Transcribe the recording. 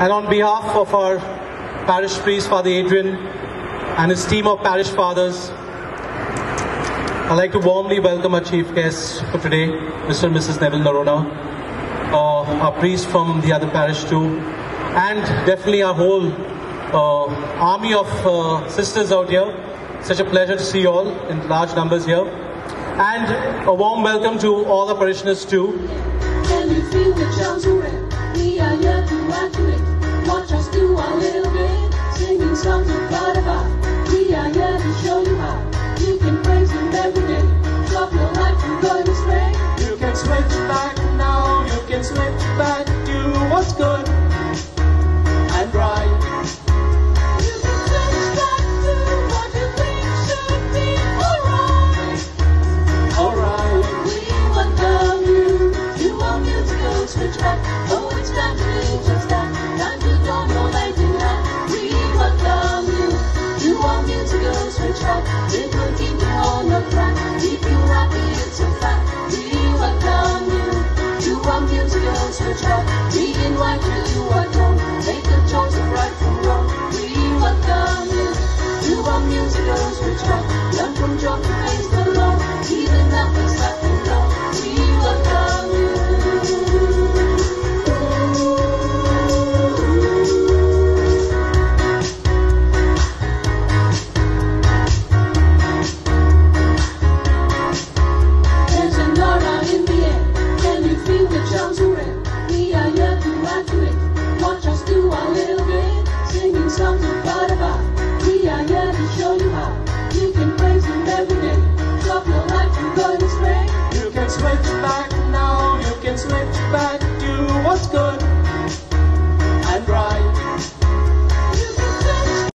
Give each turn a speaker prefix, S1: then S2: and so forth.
S1: And on behalf of our parish priest, Father Adrian, and his team of parish fathers, I'd like to warmly welcome our chief guests for today, Mr. and Mrs. Neville Narona, our priest from the other parish too, and definitely our whole army of sisters out here. Such a pleasure to see you all in large numbers here. And a warm welcome to all the parishioners too.
S2: Can you feel the chosen